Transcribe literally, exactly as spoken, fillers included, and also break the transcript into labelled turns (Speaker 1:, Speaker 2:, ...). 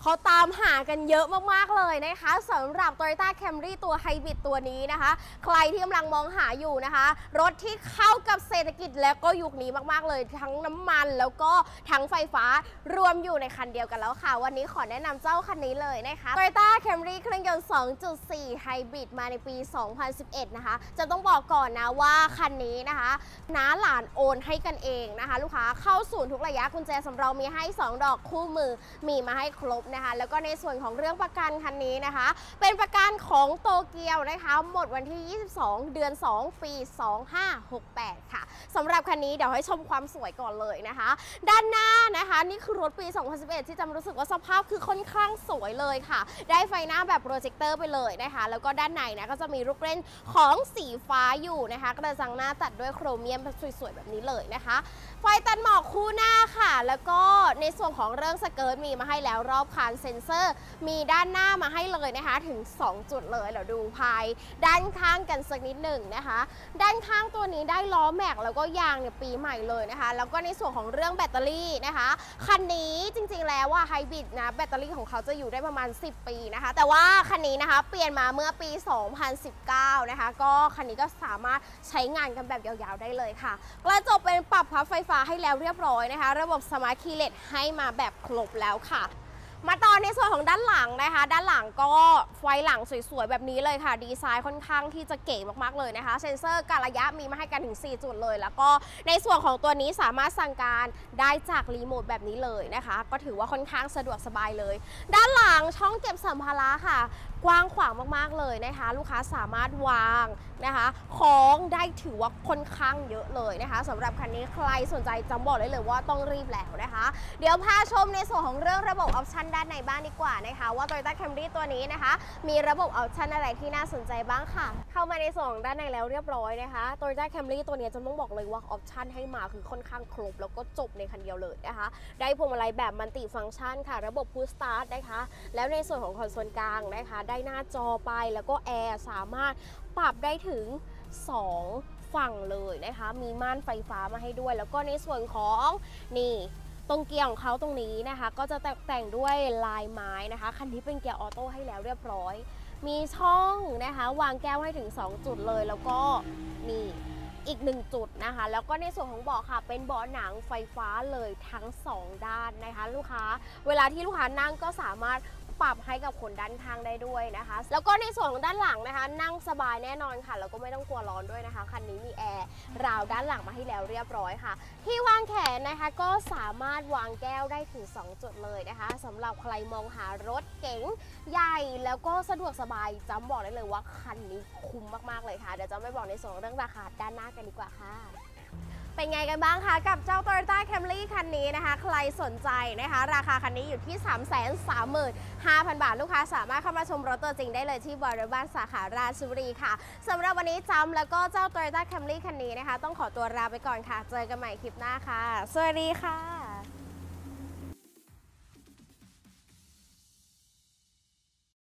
Speaker 1: เขาตามหากันเยอะมากๆเลยนะคะสำหรับ Toyota Camry ตัวไฮบริดตัวนี้นะคะใครที่กำลังมองหาอยู่นะคะรถที่เข้ากับเศรษฐกิจและก็ยุคนี้มากๆเลยทั้งน้ำมันแล้วก็ทั้งไฟฟ้ารวมอยู่ในคันเดียวกันแล้วค่ะวันนี้ขอแนะนำเจ้าคันนี้เลยนะคะ Toyota Camry เครื่องยนต์ สองจุดสี่ ไฮบริดมาในปี สองพันสิบเอ็ด นะคะจะต้องบอกก่อนนะว่าคันนี้นะคะน้าหลานโอนให้กันเองนะคะลูกค้าเข้าศูนย์ทุกระยะกุญแจสำรองมีให้สองดอกคู่มือมีมาให้ครบนะคะแล้วก็ในส่วนของเรื่องประกันคันนี้นะคะเป็นประกันของโตเกียวนะคะหมดวันที่ ยี่สิบสอง เดือน สอง ปี สองพันห้าร้อยหกสิบแปด ค่ะสำหรับคันนี้เดี๋ยวให้ชมความสวยก่อนเลยนะคะด้านหน้านะคะนี่คือรถปี สองพันสิบเอ็ด ที่จำรู้สึกว่าสภาพคือค่อนข้างสวยเลยค่ะได้ไฟหน้าแบบโปรเจคเตอร์ไปเลยนะคะแล้วก็ด้านในนะก็จะมีลูกเล่นของสีฟ้าอยู่นะคะกระจังหน้าตัดด้วยโครเมียมสวยๆแบบนี้เลยนะคะไฟตัดหมอกคู่หน้าค่ะแล้วก็ในส่วนของเรื่องสเกิร์ตมีมาให้แล้วรอบคันเซ็นเซอร์มีด้านหน้ามาให้เลยนะคะถึงสองจุดเลยเดี๋ยวดูภายด้านข้างกันสักนิดหนึ่งนะคะด้านข้างตัวนี้ได้ล้อแม็กแล้วก็ยางเนี่ยปีใหม่เลยนะคะแล้วก็ในส่วนของเรื่องแบตเตอรี่นะคะคันนี้จริงๆแล้วว่าไฮบริดนะแบตเตอรี่ของเขาจะอยู่ได้ประมาณสิบปีนะคะแต่ว่าคันนี้นะคะเปลี่ยนมาเมื่อปี สองพันสิบเก้า นะคะก็คันนี้ก็สามารถใช้งานกันแบบยาวๆได้เลยค่ะกระจกเป็นปรับพับไฟฟ้าให้แล้วเรียบร้อยนะคะระบบสมาร์ทคีย์เลสให้มาแบบครบแล้วค่ะมาต่อในส่วนของด้านหลังนะคะด้านหลังก็ไฟหลังสวยๆแบบนี้เลยค่ะดีไซน์ค่อนข้างที่จะเก๋มากๆเลยนะคะเซ็นเซอร์การระยะมีมาให้กันถึงสี่จุดเลยแล้วก็ในส่วนของตัวนี้สามารถสั่งการได้จากรีโมทแบบนี้เลยนะคะก็ถือว่าค่อนข้างสะดวกสบายเลยด้านหลังช่องเก็บสัมภาระค่ะกว้างขวางมากๆเลยนะคะลูกค้าสามารถวางนะคะของได้ถือว่าค่อนข้างเยอะเลยนะคะสำหรับคันนี้ใครสนใจจำบอกได้เลยว่าต้องรีบแล้วนะคะเดี๋ยวพาชมในส่วนของเรื่องระบบออปชันด้านในบ้างดีกว่านะคะว่า Toyota Camry ตัวนี้นะคะมีระบบออปชันอะไรที่น่าสนใจบ้างค่ะเข้ามาในส่วนด้านในแล้วเรียบร้อยนะคะ Toyota Camry ตัวนี้จะต้องบอกเลยว่าออปชันให้มาคือค่อนข้างครบแล้วก็จบในคันเดียวเลยนะคะได้พวงมาลัยแบบมัลติฟังก์ชันค่ะระบบ Push Start นะคะแล้วในส่วนของคอนโซลกลางนะคะได้หน้าจอไปแล้วก็แอร์สามารถปรับได้ถึงสองฝั่งเลยนะคะมีม่านไฟฟ้ามาให้ด้วยแล้วก็ในส่วนของนี่ตรงเกียร์ของเขาตรงนี้นะคะก็จะแต่งด้วยลายไม้นะคะคันนี้เป็นเกียร์ออโต้ให้แล้วเรียบร้อยมีช่องนะคะวางแก้วให้ถึงสองจุดเลยแล้วก็นี่อีกหนึ่งจุดนะคะแล้วก็ในส่วนของเบาะค่ะเป็นเบาะหนังไฟฟ้าเลยทั้งสองด้านนะคะลูกค้าเวลาที่ลูกค้านั่งก็สามารถปรับให้กับคนด้านข้างได้ด้วยนะคะแล้วก็ในส่วนของด้านหลังนะคะนั่งสบายแน่นอนค่ะแล้วก็ไม่ต้องกลัวร้อนด้วยนะคะคันนี้มีแอร์ราวด้านหลังมาให้แล้วเรียบร้อยค่ะที่วางแขนนะคะก็สามารถวางแก้วได้ถึงสองจุดเลยนะคะสำหรับใครมองหารถเก๋งใหญ่แล้วก็สะดวกสบายจำบอกได้เลยว่าคันนี้คุ้มมากๆเลยค่ะเดี๋ยวจะไม่บอกในส่วนเรื่องราคาด้านหน้ากันดีกว่าค่ะเป็นไงกันบ้างคะกับเจ้า Toyota Camry คันนี้นะคะใครสนใจนะคะราคาคันนี้อยู่ที่ สามแสนสามหมื่นห้าพัน บาทลูกค้าสามารถเข้ามาชมรถตัวจริงได้เลยที่บริษัทสาขาราชบุรีค่ะสำหรับวันนี้จำแล้วก็เจ้า Toyota Camry คันนี้นะคะต้องขอตัวลาไปก่อนค่ะเจอกันใหม่คลิปหน้าค่ะสวัสดีค่ะ